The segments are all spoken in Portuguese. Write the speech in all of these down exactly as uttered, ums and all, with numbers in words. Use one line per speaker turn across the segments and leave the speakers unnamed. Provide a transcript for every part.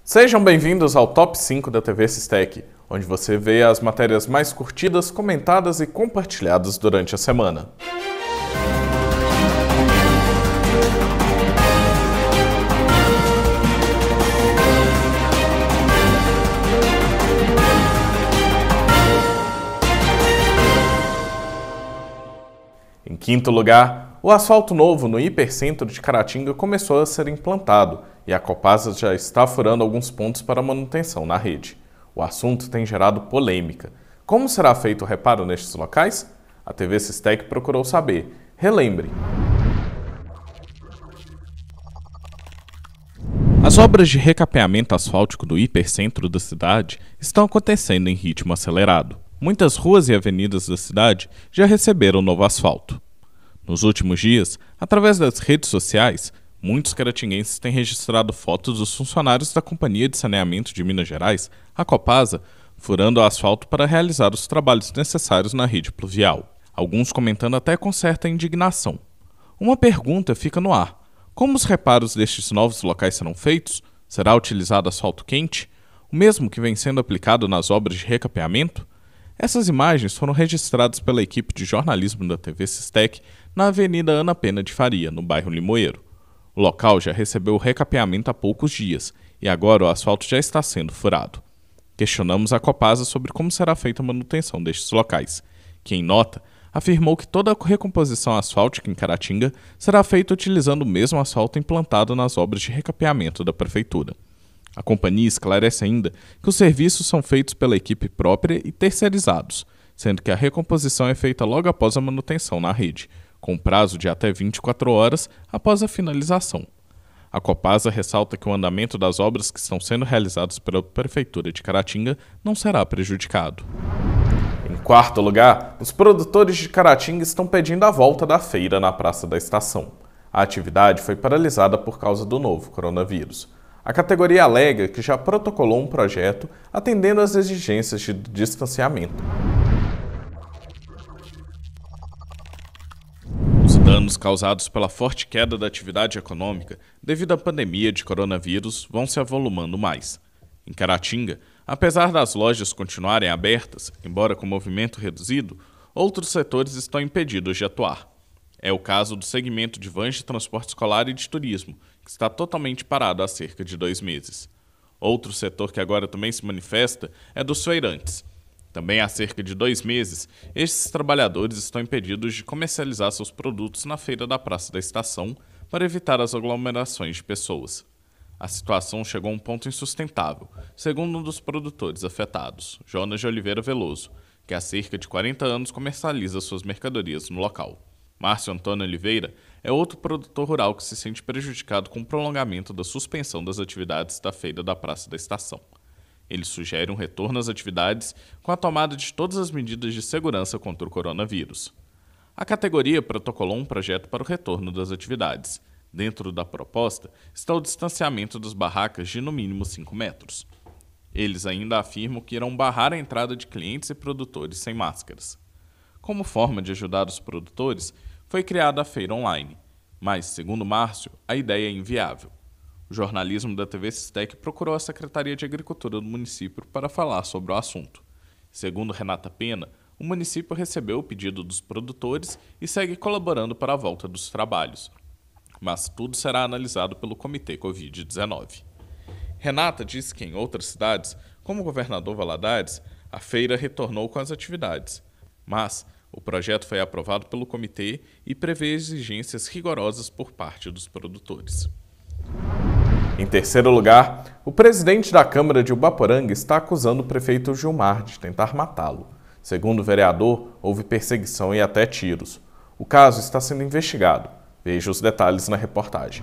Sejam bem-vindos ao Top cinco da T V Sistec, onde você vê as matérias mais curtidas, comentadas e compartilhadas durante a semana. Em quinto lugar, o asfalto novo no hipercentro de Caratinga começou a ser implantado e a Copasa já está furando alguns pontos para manutenção na rede. O assunto tem gerado polêmica. Como será feito o reparo nestes locais? A T V Sistec procurou saber. Relembre. As obras de recapeamento asfáltico do hipercentro da cidade estão acontecendo em ritmo acelerado. Muitas ruas e avenidas da cidade já receberam novo asfalto. Nos últimos dias, através das redes sociais, muitos caratinguenses têm registrado fotos dos funcionários da Companhia de Saneamento de Minas Gerais, a Copasa, furando o asfalto para realizar os trabalhos necessários na rede pluvial. Alguns comentando até com certa indignação. Uma pergunta fica no ar: como os reparos destes novos locais serão feitos? Será utilizado asfalto quente, o mesmo que vem sendo aplicado nas obras de recapeamento? Essas imagens foram registradas pela equipe de jornalismo da T V Sistec na Avenida Ana Pena de Faria, no bairro Limoeiro. O local já recebeu o recapeamento há poucos dias e agora o asfalto já está sendo furado. Questionamos a Copasa sobre como será feita a manutenção destes locais, que, em nota, afirmou que toda a recomposição asfáltica em Caratinga será feita utilizando o mesmo asfalto implantado nas obras de recapeamento da Prefeitura. A companhia esclarece ainda que os serviços são feitos pela equipe própria e terceirizados, sendo que a recomposição é feita logo após a manutenção na rede, com prazo de até vinte e quatro horas após a finalização. A Copasa ressalta que o andamento das obras que estão sendo realizadas pela Prefeitura de Caratinga não será prejudicado. Em quarto lugar, os produtores de Caratinga estão pedindo a volta da feira na Praça da Estação. A atividade foi paralisada por causa do novo coronavírus. A categoria alega que já protocolou um projeto atendendo às exigências de distanciamento. Os danos causados pela forte queda da atividade econômica devido à pandemia de coronavírus vão se avolumando mais. Em Caratinga, apesar das lojas continuarem abertas, embora com movimento reduzido, outros setores estão impedidos de atuar. É o caso do segmento de vans de transporte escolar e de turismo, que está totalmente parado há cerca de dois meses. Outro setor que agora também se manifesta é dos feirantes. Também há cerca de dois meses, estes trabalhadores estão impedidos de comercializar seus produtos na feira da Praça da Estação para evitar as aglomerações de pessoas. A situação chegou a um ponto insustentável, segundo um dos produtores afetados, Jonas de Oliveira Veloso, que há cerca de quarenta anos comercializa suas mercadorias no local. Márcio Antônio Oliveira é outro produtor rural que se sente prejudicado com o prolongamento da suspensão das atividades da feira da Praça da Estação. Ele sugere um retorno às atividades com a tomada de todas as medidas de segurança contra o coronavírus. A categoria protocolou um projeto para o retorno das atividades. Dentro da proposta está o distanciamento das barracas de no mínimo cinco metros. Eles ainda afirmam que irão barrar a entrada de clientes e produtores sem máscaras. Como forma de ajudar os produtores, foi criada a feira online, mas, segundo Márcio, a ideia é inviável. O jornalismo da T V Sistec procurou a Secretaria de Agricultura do município para falar sobre o assunto. Segundo Renata Pena, o município recebeu o pedido dos produtores e segue colaborando para a volta dos trabalhos, mas tudo será analisado pelo Comitê covid dezenove. Renata disse que em outras cidades, como o governador Valadares, a feira retornou com as atividades, mas o projeto foi aprovado pelo comitê e prevê exigências rigorosas por parte dos produtores. Em terceiro lugar, o presidente da Câmara de Ubaporanga está acusando o prefeito Gilmar de tentar matá-lo. Segundo o vereador, houve perseguição e até tiros. O caso está sendo investigado. Veja os detalhes na reportagem.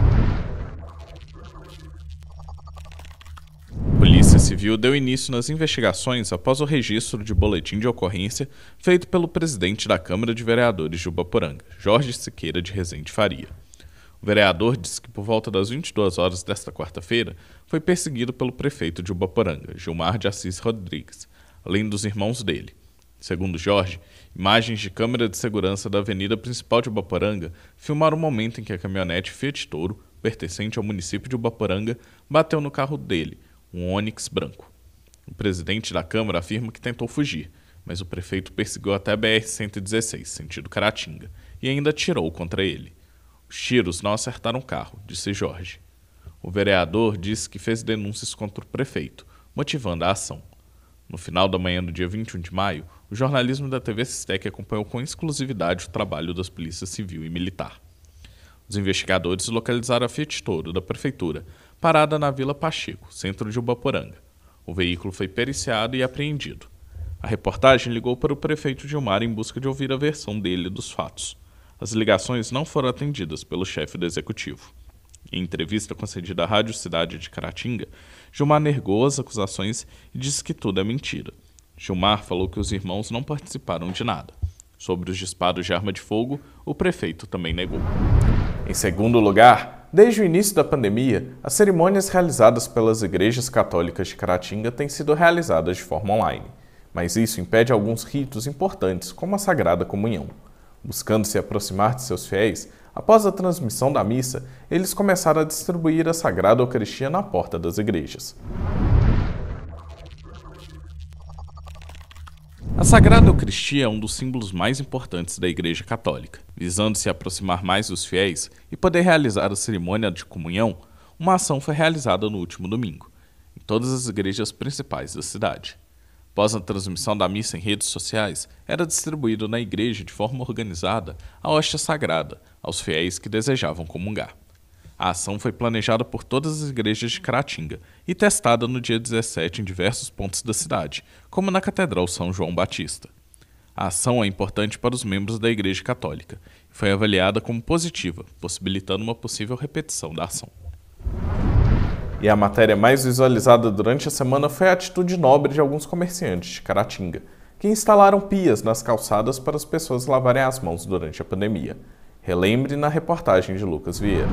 A Polícia Civil deu início nas investigações após o registro de boletim de ocorrência feito pelo presidente da Câmara de Vereadores de Ubaporanga, Jorge Siqueira de Rezende Faria. O vereador disse que por volta das vinte e duas horas desta quarta-feira foi perseguido pelo prefeito de Ubaporanga, Gilmar de Assis Rodrigues, além dos irmãos dele. Segundo Jorge, imagens de câmera de segurança da avenida principal de Ubaporanga filmaram o momento em que a caminhonete Fiat Toro pertencente ao município de Ubaporanga, bateu no carro dele, um Onix branco. O presidente da Câmara afirma que tentou fugir, mas o prefeito perseguiu até a B R cento e dezesseis, sentido Caratinga, e ainda atirou contra ele. Os tiros não acertaram o carro, disse Jorge. O vereador disse que fez denúncias contra o prefeito, motivando a ação. No final da manhã do dia vinte e um de maio, o jornalismo da T V Sistec acompanhou com exclusividade o trabalho das polícias civil e militar. Os investigadores localizaram a Fiat Toro da prefeitura, parada na Vila Pacheco, centro de Ubaporanga. O veículo foi periciado e apreendido. A reportagem ligou para o prefeito Gilmar em busca de ouvir a versão dele dos fatos. As ligações não foram atendidas pelo chefe do executivo. Em entrevista concedida à Rádio Cidade de Caratinga, Gilmar negou as acusações e disse que tudo é mentira. Gilmar falou que os irmãos não participaram de nada. Sobre os disparos de arma de fogo, o prefeito também negou. Em segundo lugar, desde o início da pandemia, as cerimônias realizadas pelas igrejas católicas de Caratinga têm sido realizadas de forma online. Mas isso impede alguns ritos importantes, como a Sagrada Comunhão. Buscando se aproximar de seus fiéis, após a transmissão da missa, eles começaram a distribuir a Sagrada Eucaristia na porta das igrejas. A Sagrada Eucaristia é um dos símbolos mais importantes da Igreja Católica. Visando se aproximar mais dos fiéis e poder realizar a cerimônia de comunhão, uma ação foi realizada no último domingo, em todas as igrejas principais da cidade. Após a transmissão da missa em redes sociais, era distribuído na igreja de forma organizada a hóstia sagrada aos fiéis que desejavam comungar. A ação foi planejada por todas as igrejas de Caratinga e testada no dia dezessete em diversos pontos da cidade, como na Catedral São João Batista. A ação é importante para os membros da Igreja Católica e foi avaliada como positiva, possibilitando uma possível repetição da ação. E a matéria mais visualizada durante a semana foi a atitude nobre de alguns comerciantes de Caratinga, que instalaram pias nas calçadas para as pessoas lavarem as mãos durante a pandemia. Relembre na reportagem de Lucas Vieira.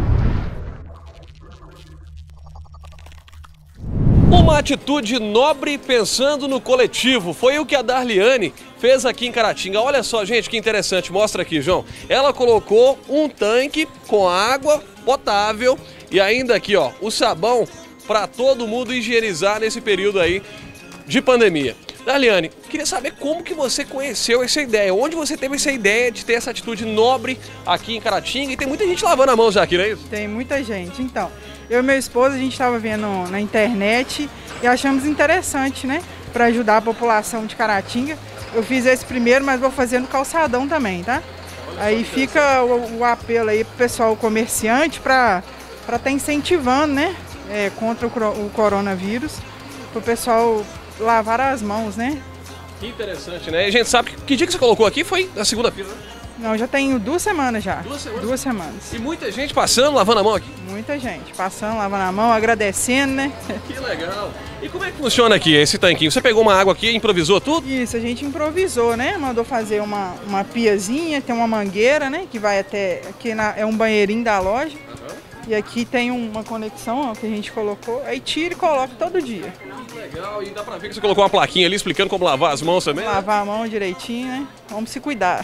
Uma atitude nobre pensando no coletivo, foi o que a Darliane fez aqui em Caratinga. Olha só, gente, que interessante, mostra aqui, João. Ela colocou um tanque com água potável e ainda aqui, ó, o sabão para todo mundo higienizar nesse período aí de pandemia. Darliane, queria saber como que você conheceu essa ideia, onde você teve essa ideia de ter essa atitude nobre aqui em Caratinga, e tem muita gente lavando a mão já aqui, não é isso?
Tem muita gente, então, eu e meu esposo, a gente estava vendo na internet e achamos interessante, né, para ajudar a população de Caratinga. Eu fiz esse primeiro, mas vou fazer no calçadão também, tá? Aí fica o, o apelo aí pro pessoal comerciante para para estar incentivando, né, é, contra o, o coronavírus, para o pessoal lavar as mãos, né?
Que interessante, né? E a gente sabe que, que dia que você colocou aqui foi na segunda-feira, né?
Não, já tenho duas semanas já.
Duas semanas?
Duas semanas.
E muita gente passando, lavando a mão aqui?
Muita gente passando, lavando a mão, agradecendo, né?
Que legal. E como é que funciona aqui esse tanquinho? Você pegou uma água aqui e improvisou tudo?
Isso, a gente improvisou, né? Mandou fazer uma, uma piazinha, tem uma mangueira, né? Que vai até... Aqui na, é um banheirinho da loja. Uhum. E aqui tem uma conexão, ó, que a gente colocou. Aí tira e coloca todo dia.
Que legal. E dá pra ver que você colocou uma plaquinha ali explicando como lavar as mãos também, né?
Lavar a mão direitinho, né? Vamos se cuidar.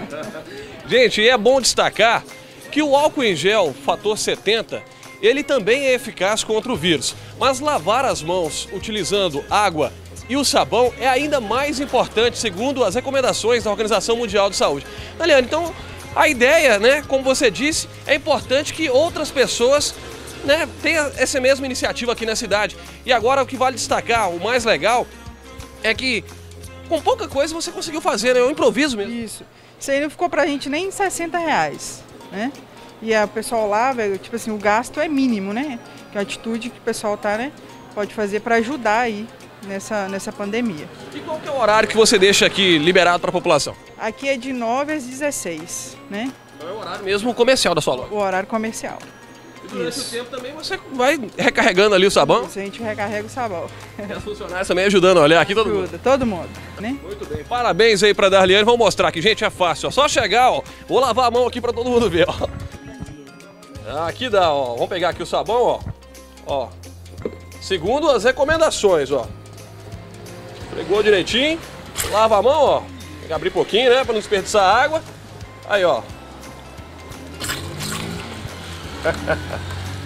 Gente, e é bom destacar que o álcool em gel fator setenta, ele também é eficaz contra o vírus. Mas lavar as mãos utilizando água e o sabão é ainda mais importante, segundo as recomendações da Organização Mundial de Saúde. Darliane, então... A ideia, né, como você disse, é importante que outras pessoas, né, tenham essa mesma iniciativa aqui na cidade. E agora o que vale destacar, o mais legal, é que com pouca coisa você conseguiu fazer, né? É um improviso mesmo.
Isso. Isso aí não ficou pra gente nem sessenta reais, né? E a, o pessoal lá, velho, tipo assim, o gasto é mínimo, né? Que a atitude que o pessoal tá, né, pode fazer para ajudar aí nessa, nessa pandemia.
E qual que é o horário que você deixa aqui liberado para a população?
Aqui é de nove às dezesseis, né?
Então é o horário mesmo comercial da sua loja?
O horário comercial.
E durante Isso. o tempo também você vai recarregando ali o sabão?
Isso, a gente recarrega o sabão.
E as funcionárias também ajudando a olhar aqui todo
Ajuda,
mundo?
todo mundo, né?
Muito bem. Parabéns aí pra Darliane. Vamos mostrar aqui, gente, é fácil. Ó. Só chegar, ó. Vou lavar a mão aqui pra todo mundo ver, ó. Aqui dá, ó. Vamos pegar aqui o sabão, ó. Ó. Segundo as recomendações, ó. Pegou direitinho. Lava a mão, ó. Tem que abrir pouquinho, né? Pra não desperdiçar água. Aí, ó.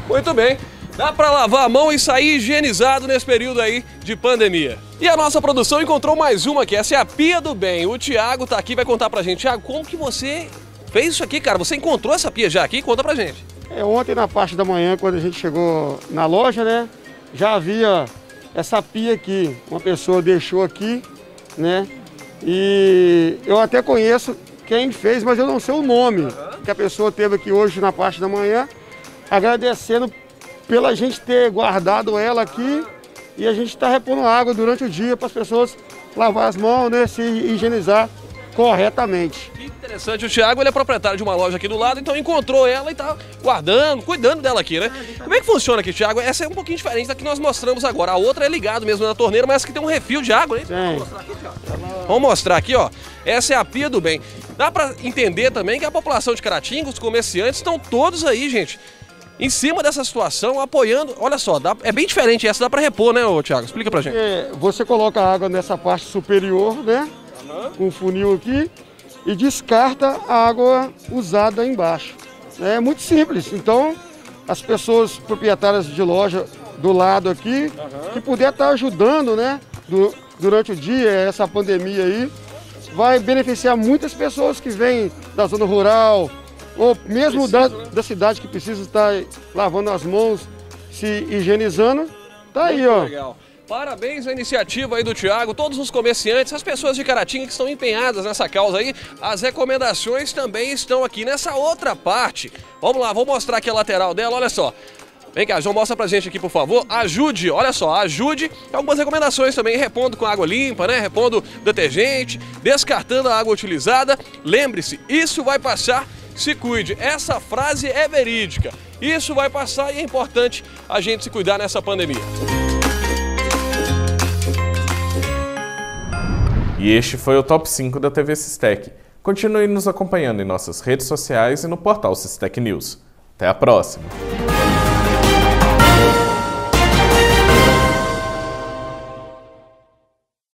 Muito bem. Dá para lavar a mão e sair higienizado nesse período aí de pandemia. E a nossa produção encontrou mais uma aqui. Essa é a Pia do Bem. O Thiago tá aqui, vai contar pra gente. Thiago, como que você fez isso aqui, cara? Você encontrou essa pia já aqui? Conta pra gente.
É, ontem na parte da manhã, quando a gente chegou na loja, né? Já havia essa pia aqui. Uma pessoa deixou aqui, né? E eu até conheço quem fez, mas eu não sei o nome. Uhum. Que a pessoa teve aqui hoje na parte da manhã, agradecendo pela gente ter guardado ela aqui e a gente está repondo água durante o dia para as pessoas lavar as mãos, né, se higienizar corretamente.
Que interessante, o Thiago ele é proprietário de uma loja aqui do lado, então encontrou ela e está guardando, cuidando dela aqui, né? Como é que funciona aqui, Thiago? Essa é um pouquinho diferente da que nós mostramos agora. A outra é ligado mesmo na torneira, mas que tem um refil de água, né? Vamos mostrar aqui, Thiago. Vamos mostrar aqui, ó. Essa é a Pia do Bem. Dá para entender também que a população de Caratinga, os comerciantes, estão todos aí, gente, em cima dessa situação, apoiando. Olha só, dá, é bem diferente essa, dá para repor, né, ô, Thiago? Explica pra gente.
É, você coloca a água nessa parte superior, né? Uhum. Um funil aqui e descarta a água usada embaixo. É muito simples. Então, as pessoas proprietárias de loja do lado aqui, uhum, que puder estar ajudando, né? Do, durante o dia, essa pandemia aí, vai beneficiar muitas pessoas que vêm da zona rural, ou mesmo Preciso, da, né? da cidade que precisa estar lavando as mãos, se higienizando, tá aí, ó.
Legal. Parabéns à iniciativa aí do Thiago, todos os comerciantes, as pessoas de Caratinga que estão empenhadas nessa causa aí. As recomendações também estão aqui nessa outra parte. Vamos lá, vou mostrar aqui a lateral dela, olha só. Vem cá, João, mostra pra gente aqui, por favor. Ajude, olha só, ajude. Algumas recomendações também, repondo com água limpa, né? Repondo detergente, descartando a água utilizada. Lembre-se, isso vai passar. Se cuide, essa frase é verídica. Isso vai passar e é importante a gente se cuidar nessa pandemia.
E este foi o Top cinco da T V Sistec. Continue nos acompanhando em nossas redes sociais e no portal Sistec News. Até a próxima!